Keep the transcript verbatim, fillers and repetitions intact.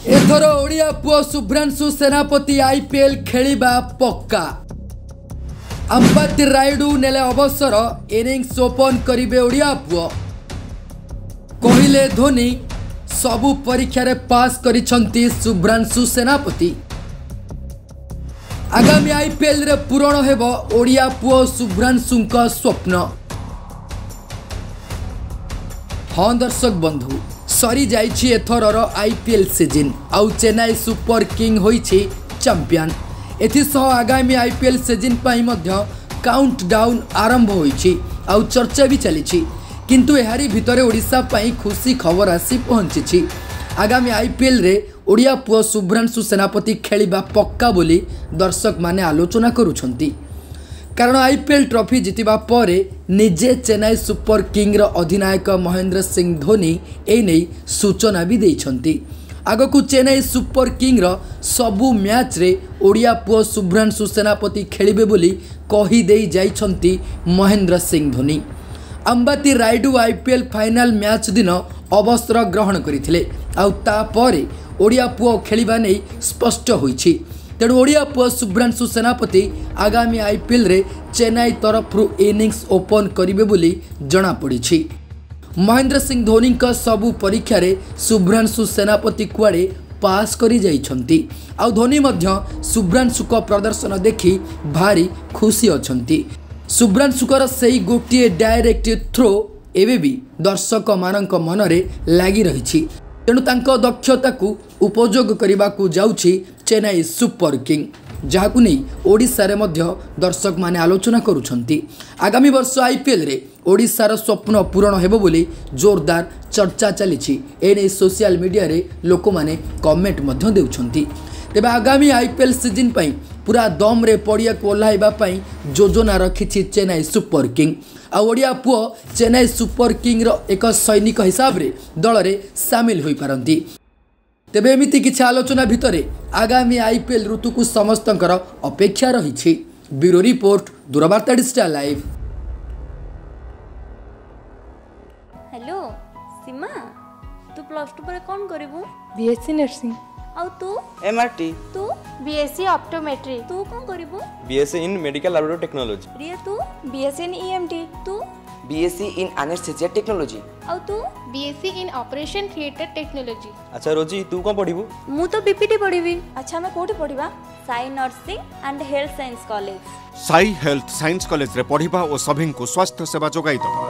एथर ओडिया पुओ शुभ्रांशु सेनापति आईपीएल खेलिबा पक्का। अंबाती रायडू नेले अवसर इनिंग्स ओपन करिबे ओडिया पुओ। कहिले धोनी सबु परीक्षा रे पास करिसंती शुभ्रांशु सेनापति। आगामी आईपीएल रे पूरण हेबो ओडिया पुओ शुभ्रांशुंका स्वप्न। हाँ दर्शक बंधु, सरी जाइछि एथरर आईपीएल सीजन आउ चेन्नई सुपर किंग होइछि चैंपियन। एथिसह आगामी आईपीएल सीजन पई मध्य काउंटडाउन आरंभ होइछि आउ चर्चा भी चलिछि। किंतु एहारी भितरे ओडिशा पई खुशी खबर आसी पहुंचिछि। आगामी आईपीएल रे ओडिया पुओ शुभ्रांशु सेनापति खेलिबा पक्का बोली दर्शक माने आलोचना करुछंती। कारण आईपीएल ट्रॉफी जितिबा परे निजे चेन्नई सुपर किंग रो अधिनायक महेंद्र सिंह धोनी ए नहीं सूचना भी देइछंती। आगकू चेन्नई सुपर किंग रो सबु मैच रे ओडिया पुओ शुभ्रांशु सेनापति खेलिबे बोली कहि देई जाइछंती Mahendra Singh Dhoni. Ambati Rayudu IPL final match दिन अवसर ग्रहण करिथिले आउ ता परे ओडिया पुओ खेलिबा नै स्पष्ट होइछि। तेणु ओडिया पुओ शुभ्रांशु सेनापति आगामी आईपीएल रे चेन्नई तरफ इनिंग्स ओपन करिबे बोली जना पड़िछि। महेंद्र सिंह धोनी का सबु परीक्षा रे शुभ्रांशु सेनापति कुआडे पास करि जाइछंती। आउ धोनी मध्य शुभ्रांशु को प्रदर्शन देखि भारी खुशी अछंती। शुभ्रांशु कर सेही गोटिए डायरेक्ट थ्रो एबे भी दर्शक मानक मनरे लागि रहिछि। तेणु तांको दक्षता को उपयोग करने को जाउछि चेन्नई सुपर किंग, जहाकु नहीं ओडिशा रे मध्य दर्शक माने आलोचना करुछंती। आगामी वर्ष आईपीएल रे ओडिशार स्वप्न पूरण हेबो बोली जोरदार चर्चा चलीछि। एने सोशल मीडिया रे लोक माने कमेंट मध्य देउछंती। तेबे आगामी आईपीएल सीजन पई पूरा दम रे पड़िया को ओल्हाइबा पई योजना रखिछि चेन्नई सुपर किंग। आ ओडिया पुओ चेन्नई सुपर किंग रो एक सैनिक हिसाब रे दल रे शामिल होई पारंती। तेबे एमिति किछि आलोचना भितरे आगामी आईपीएल ऋतु को समस्तंकर अपेक्षा रहिछि। ब्यूरो रिपोर्ट, दूरवार्ता डिजिटल लाइव। हेलो सीमा, तू प्लस टू पर कौन करिवु? BSc nursing. आउ तू? एमआरटी। तू? BSc optometry. तू कौन करिवु? BSc in medical laboratory technology. Riya तू? BSc in EMT. तू? BSc in anaesthesia technology. आउ तू? BSc in operation theatre technology. अच्छा रोजी, तू कौन पढ़िबु? मु तो बीपीटी पढ़िबी। अच्छा मैं कोठी पढ़िबा? Sai nursing and health science college. Sai health science college रे पढ़िबा और सभी को स्वास्थ्य सेवा जोगाई दबा।